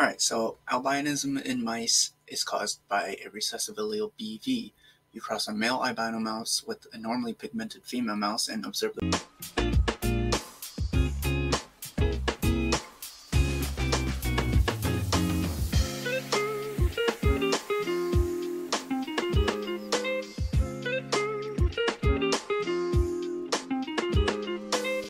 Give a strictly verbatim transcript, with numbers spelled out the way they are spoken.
Alright, so albinism in mice is caused by a recessive allele B V. You cross a male albino mouse with a normally pigmented female mouse and observe the